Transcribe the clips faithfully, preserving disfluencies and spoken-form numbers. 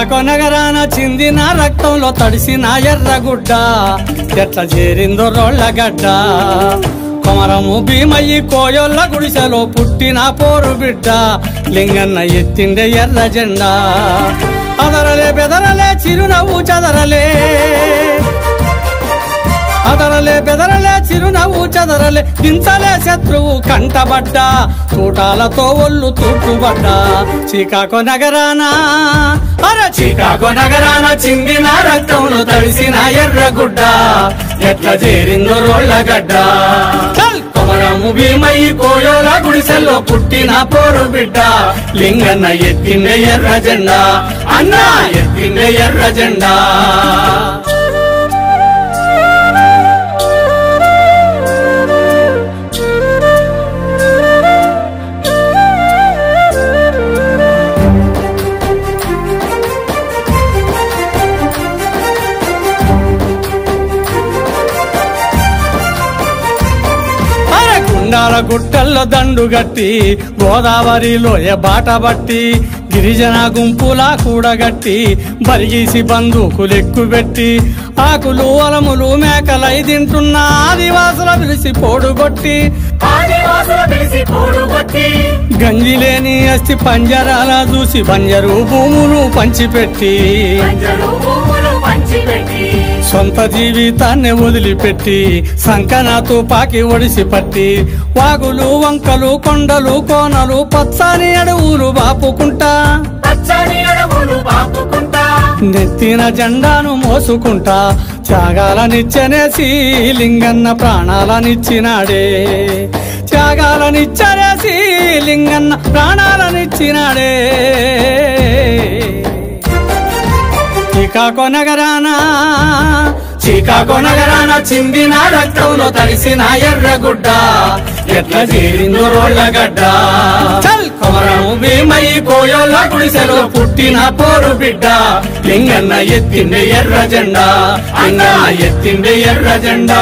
Chicago నగరాన చిందిన రక్తంలో తడిసిన ఎర్రగుడ్డ ఎట్లా చేరిందో రోళ్ళగడ్డ కొమరము భీమయ్యి కోయొల్ల గుడిసెలో పుట్టిన పోరు బిడ్డ లింగన్న ఎత్తిండే ఎర్ర జెండా అదరలే బెదరలే చిరునవ్వు చదరలే అదరలే బెదరలే చిరునవ్వు చదరలే దించలే శత్రువు కంటబడ్డ తూటాలతో ఒళ్ళు తూట్టుబడ్డ చికాగో నగరాన అరే చికాగో నగరాన చిందిన రక్తంలో తడిసిన ఎర్రగుడ్డ ఎట్లా చేరిందో రోళ్ళగడ్డ కొమరము భీమయ్యి కోయోల గుడిసెల్లో పుట్టిన పోరు బిడ్డ లింగన్న ఎత్తిండే ఎర్ర జెండా అన్నా ఎత్తిండే ఎర్ర జెండా కొండాల గుట్టల్లో దండు గట్టి గోదావరిలో ఏ బాట బట్టి గిరిజన గుంపులా కూడగట్టి బరిగీసి బందూకులెక్కు పెట్టి ఆకులు అలములు మేకలై తింటున్న ఆదివాసుల పిలిచి పోడుగొట్టి గంజిలేని అస్థి పంజరాల చూసి బంజరు భూములు పంచిపెట్టి సొంత జీవితాన్ని వదిలిపెట్టి సంకన తుపాకి ఒడిసి పట్టి వాగులు వంకలు కొండలు కోనలు పచ్చని అడవులు బాపుకుంటా నెత్తిన జెండాను మోసుకుంటా త్యాగాలనిచ్చనేసి లింగన్న ప్రాణాలనిచ్చినాడే త్యాగాలనిచ్చనేసి లింగన్న ప్రాణాలనిచ్చినాడే చికాగో నగరాన చికాగో నగరాన చిందిన రక్తంలో తడిసిన ఎర్రగుడ్డ ఎట్లా చేరిందో రోళ్ళగడ్డ కొమరము భీమయ్యి కోయోల గుడిసెలో పుట్టిన పోరు బిడ్డ లింగన్న ఎత్తిండే ఎర్ర జెండా అన్నా ఎత్తిండే ఎర్ర జెండా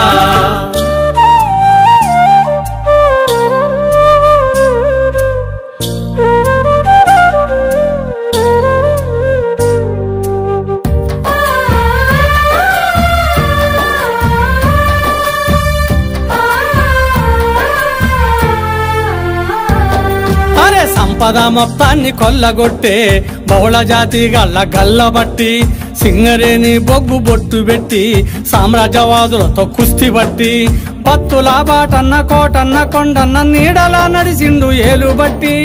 సంపద మొత్తాన్ని కొల్లగొట్టే బహుళ జాతి గల్ల గల్లబట్టి సింగరేని బొగ్గు బొట్టు పెట్టి సామ్రాజ్యవాదులతో కుస్తీ బట్టి పత్తుల బాటన్న కోటన్న కొండన్న నీడలా నడిసిండు ఏలు బట్టి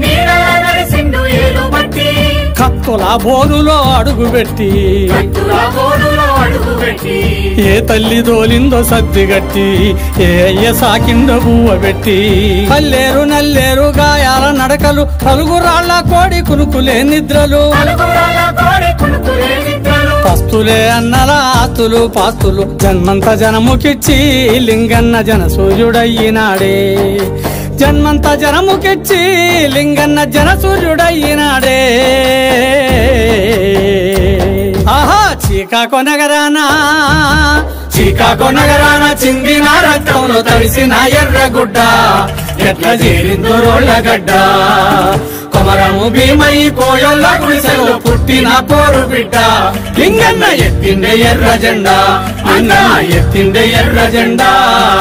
కత్తుల బోరులో అడుగు పెట్టి ఏ తల్లి దోలిందో సర్దిగట్టి ఏ అయ్య సాకిందో బువ్వ పెట్టి పల్లేరు నల్లేరు గాయాల నడకలు పలుగురాళ్ల కోడి కునుకులే నిద్రలు పస్తులే అన్నల ఆతులు పాస్తులు జన్మంత జనముకిచ్చి లింగన్న జన సూర్యుడయ్యినాడే జన్మంత జనముకిచ్చి లింగన్న జన సూర్యుడయ్యినాడే ఆహా చికాగో నగరాన చికాగో నగరాన చిందిన రక్తంలో తడిసిన ఎర్రగుడ్డ ఎట్లా చేరిందో రోళ్ళగడ్డ కొమరము భీమయ్యి కోయోల గుడిసెలో పుట్టిన పోరు బిడ్డ లింగన్న ఎత్తిండే ఎర్ర జెండా అన్నా ఎత్తిండే ఎర్ర జెండా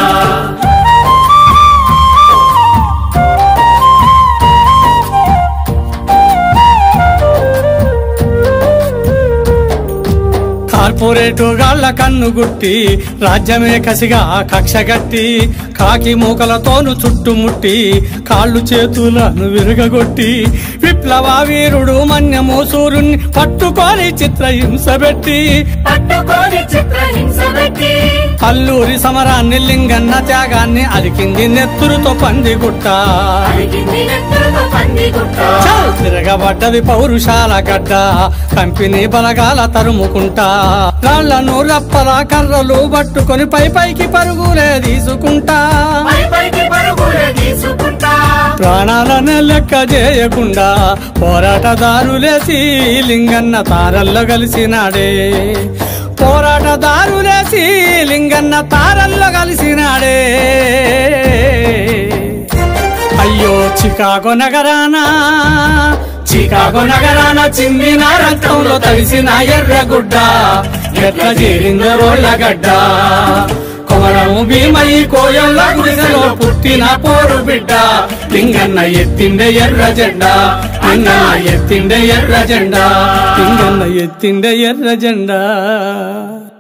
కార్పొరేటు గాళ్ల కన్ను గుట్టి రాజ్యమే కసిగా కక్ష గట్టి కాకి మూకలతోను చుట్టుముట్టి కాళ్ళు చేతులను విరగొట్టి విప్లవ వీరుడు మన్యము సూర్యుని పట్టుకొని చిత్రహింస పెట్టి అల్లూరి సమరాన్ని లింగన్న త్యాగాన్ని అలికింది నెత్తురుతో పందిగుట్ట తిరగబడ్డది పౌరుషాల గడ్డ కంపెనీ బలగాల తరుముకుంటా రాళ్లను రప్పల కర్రలు పట్టుకొని పై పైకి పరుగులే తీసుకుంటా ప్రాణాలను లెక్క చేయకుండా పోరాటదారులేసి లింగన్న తారల్లో కలిసినాడే పోరాటదారులేసి లింగన్న తారల్లో కలిసినాడే అయ్యో చికాగో నగరాన చికాగో నగరాన చిందిన రక్తంలో తడిసిన ఎర్రగుడ్డ ఎట్ల చేరిందో రోళ్ళగడ్డ కొమరము భీమయి కోయల్ల గుడిసెలో పుట్టిన పోరు బిడ్డ లింగన్న ఎత్తిండే ఎర్ర జెండా అన్న ఎత్తిండే ఎర్ర జెండా లింగన్న ఎత్తిండే ఎర్ర జెండా